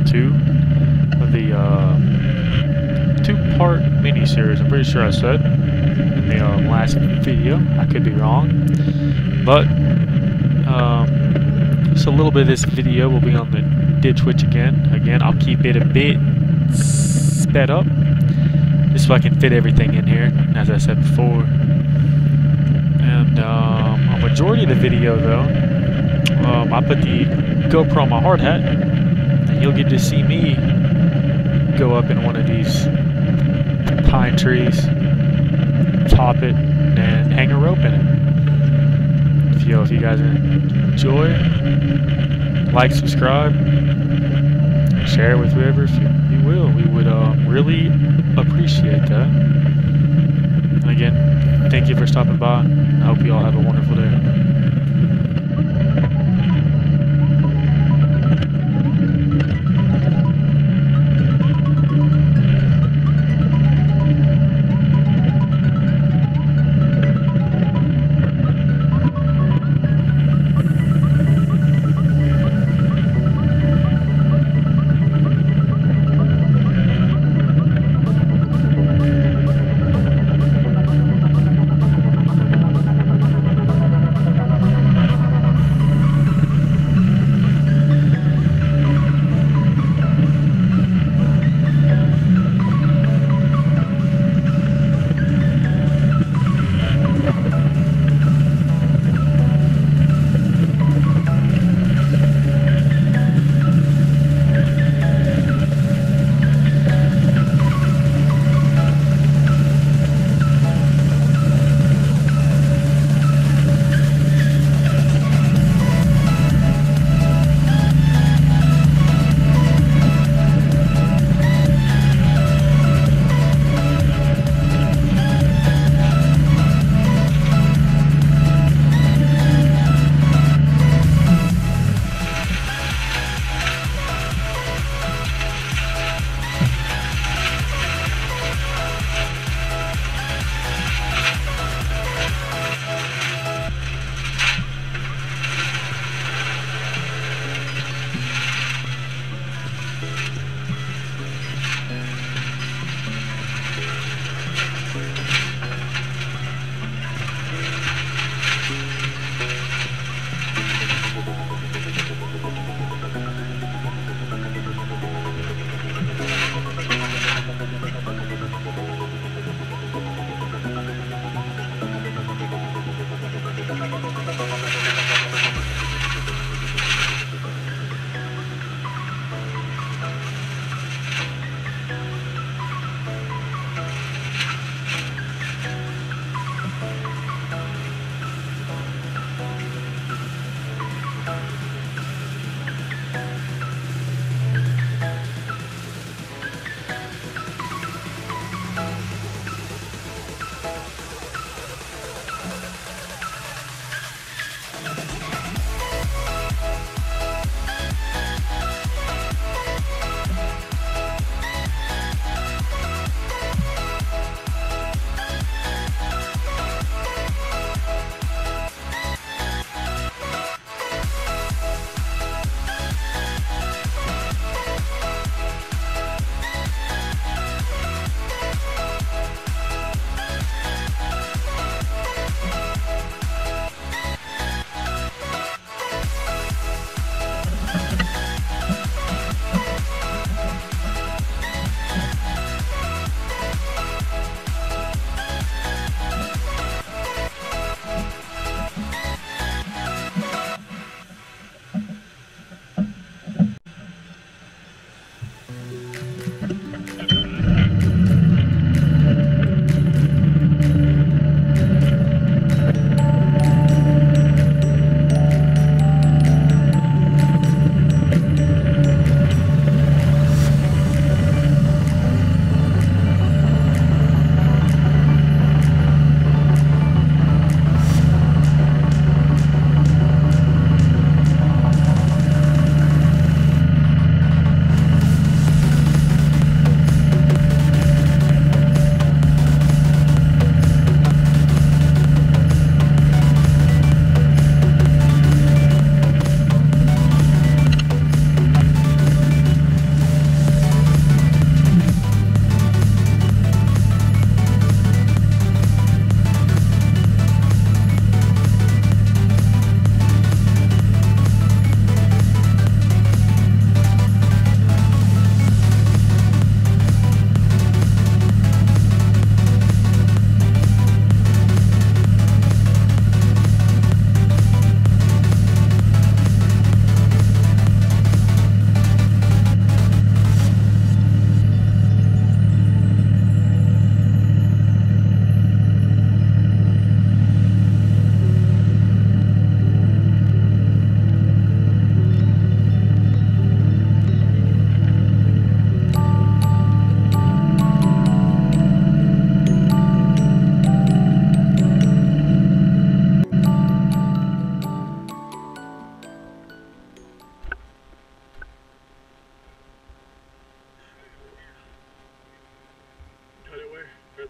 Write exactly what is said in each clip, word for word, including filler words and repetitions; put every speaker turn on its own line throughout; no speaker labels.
part two of the uh, two-part mini-series. I'm pretty sure I said in the uh, last video. I could be wrong, but um, just a little bit of this video will be on the Ditch Witch again. Again, I'll keep it a bit sped up, just so I can fit everything in here, as I said before. And um, a majority of the video, though, um, I put the GoPro on my hard hat, and you'll get to see me go up in one of these pine trees, top it, and hang a rope in it. If you, if you guys enjoy, like, subscribe, and share it with whoever if you, you will. We would uh, really appreciate that. And again, thank you for stopping by. I hope you all have a wonderful day.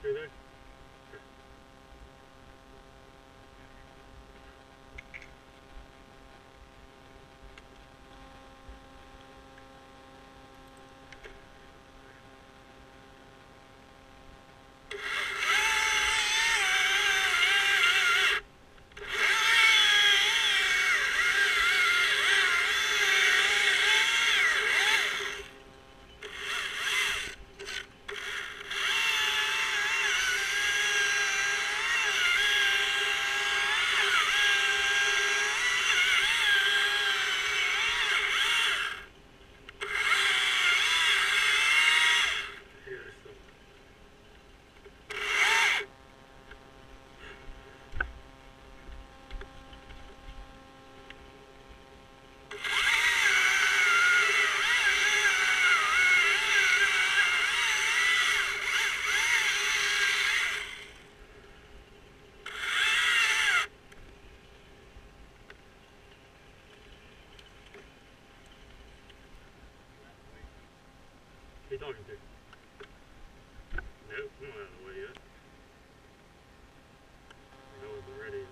through there? Who you talking to? Nope, I'm not out of the way yet. I wasn't ready.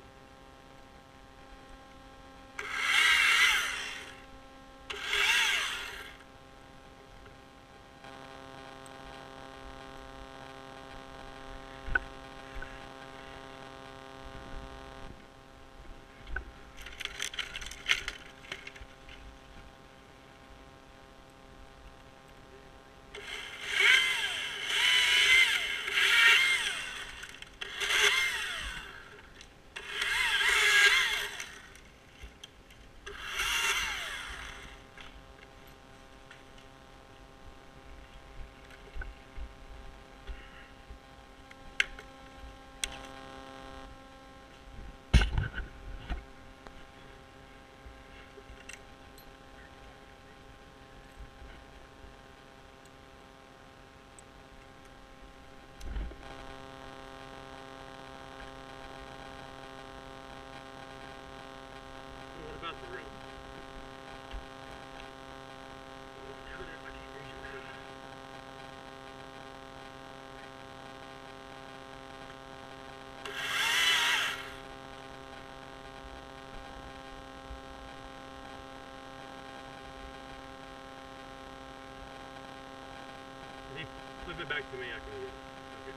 What about the room? I can't reach it. If you flip it back to me, I can get it. Okay.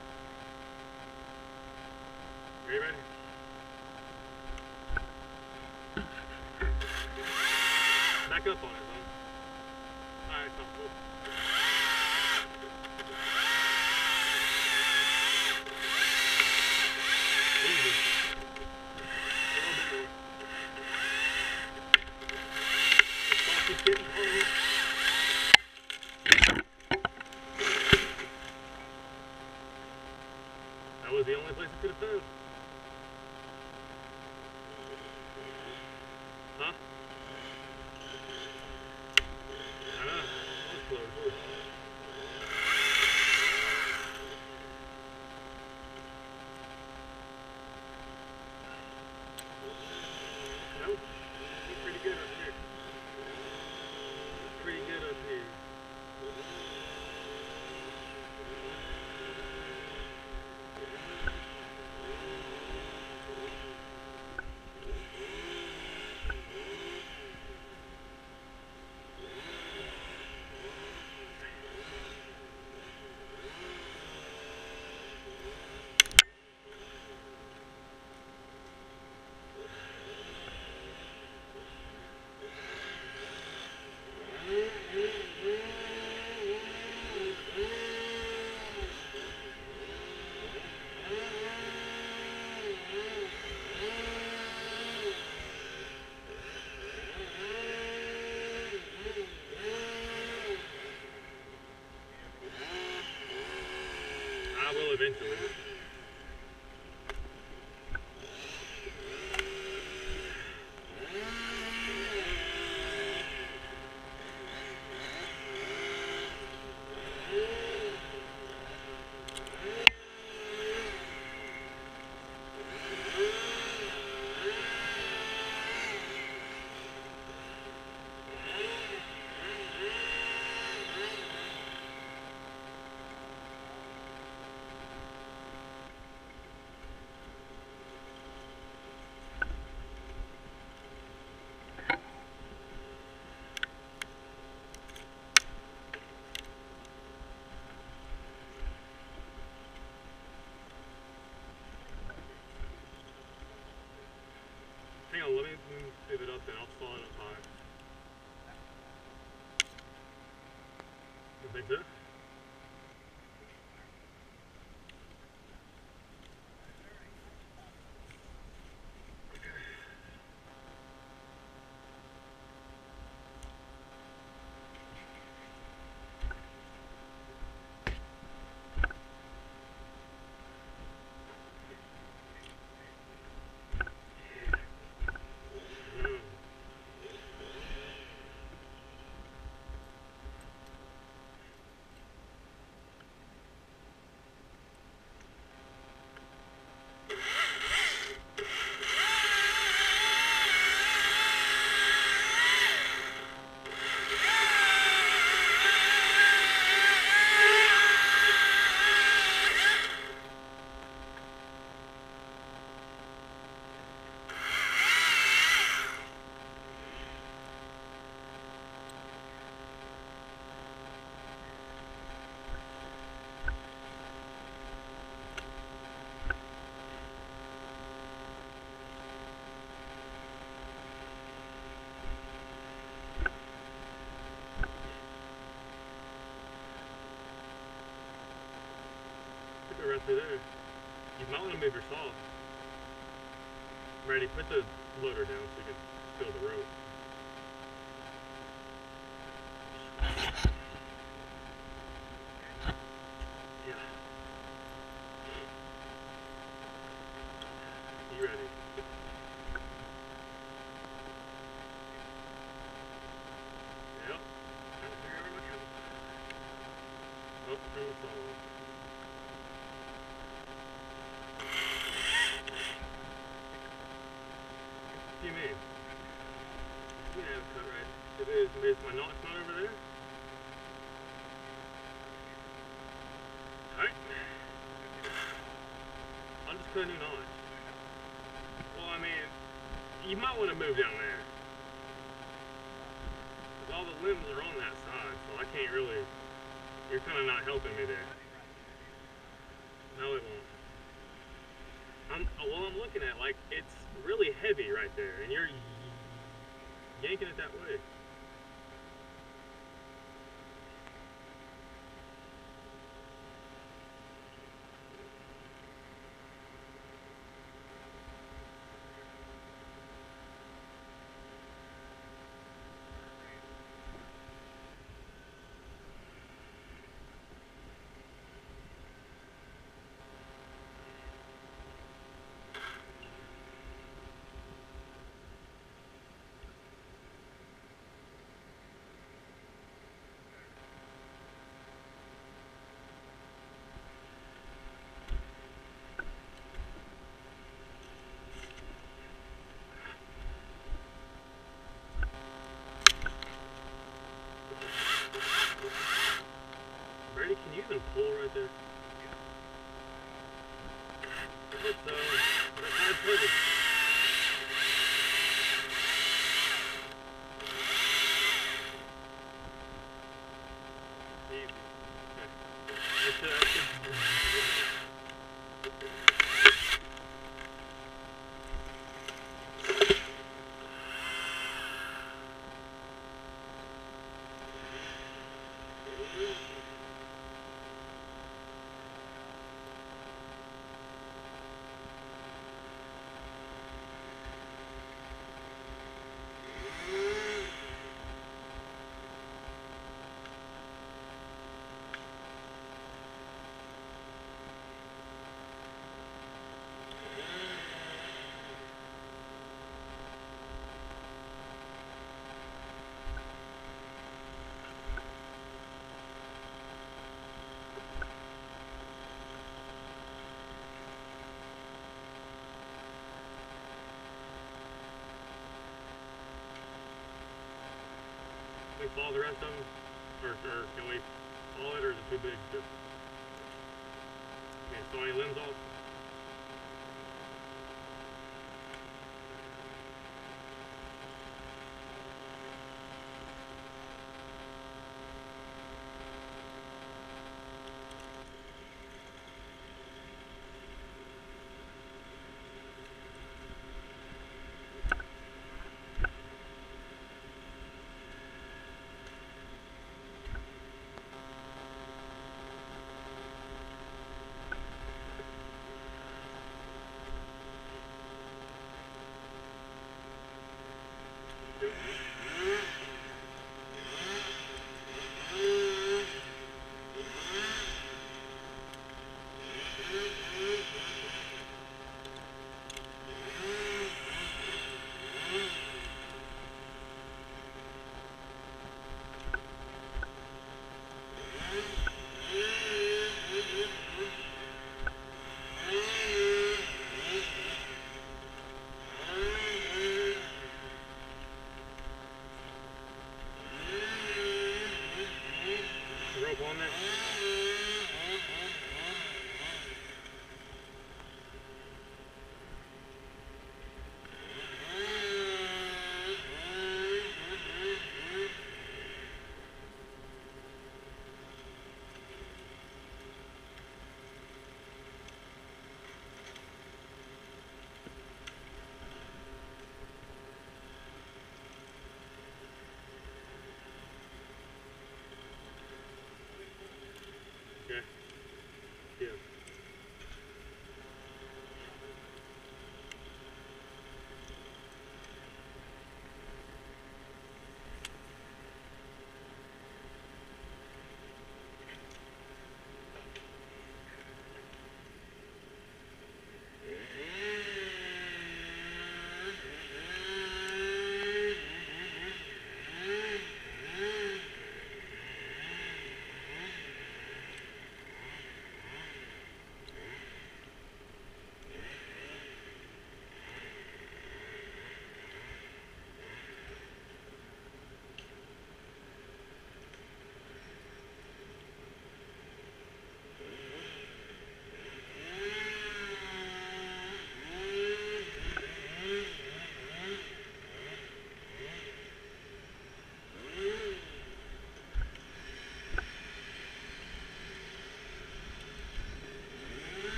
Are you ready? Back up on it, huh? Alright, so cool. Easy. A little bit more. Just watch it getting home. That was the only place I could have found. Huh? I know. That was close. Nope. He's pretty good up here. Pretty good up here. I will eventually. think so. Right through there. You might want to move your saw. Ready, put the loader down so you can feel the rope. Yeah. You ready? Yep. Oh, turn the saw off. What do you mean? You can have it cut right. It is, is my knot's not over there? Alright. I'll just cut a new knot. Well, I mean, you might want to move down there. Because all the limbs are on that side, so I can't really, you're kind of not helping me there. No, it won't. I'm, well, I'm looking at, like, it's really heavy right there, and you're yanking it that way. Brady, can you even pull right there? I hope so. But it's hard pulled. Easy. Okay. That's it. That's it. Can we follow the rest of them? Or, or can we follow it, or is it too big? To... Can you saw any limbs off? Yeah.